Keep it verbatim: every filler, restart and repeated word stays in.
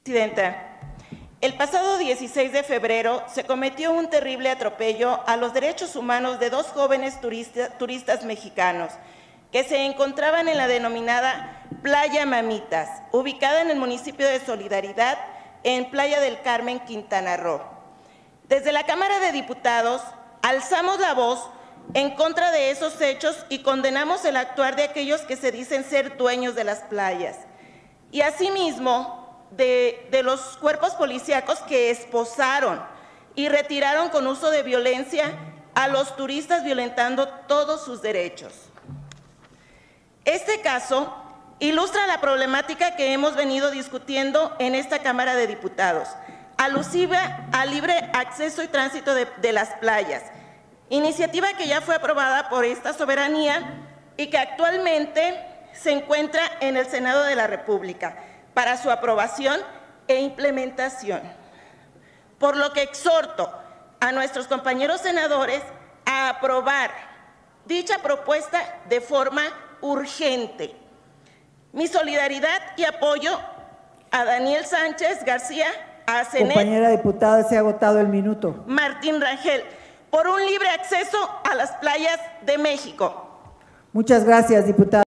Presidenta, el pasado dieciséis de febrero se cometió un terrible atropello a los derechos humanos de dos jóvenes turista, turistas mexicanos que se encontraban en la denominada Playa Mamitas, ubicada en el municipio de Solidaridad, en Playa del Carmen, Quintana Roo. Desde la Cámara de Diputados alzamos la voz en contra de esos hechos y condenamos el actuar de aquellos que se dicen ser dueños de las playas. Y asimismo, de, de los cuerpos policíacos que esposaron y retiraron con uso de violencia a los turistas, violentando todos sus derechos. Este caso ilustra la problemática que hemos venido discutiendo en esta Cámara de Diputados, alusiva al libre acceso y tránsito de, de las playas, iniciativa que ya fue aprobada por esta soberanía y que actualmente se encuentra en el Senado de la República para su aprobación e implementación. Por lo que exhorto a nuestros compañeros senadores a aprobar dicha propuesta de forma urgente. Mi solidaridad y apoyo a Daniel Sánchez García, a Zenet, compañera diputada, se ha agotado el minuto. Martín Rangel, por un libre acceso a las playas de México. Muchas gracias, diputada.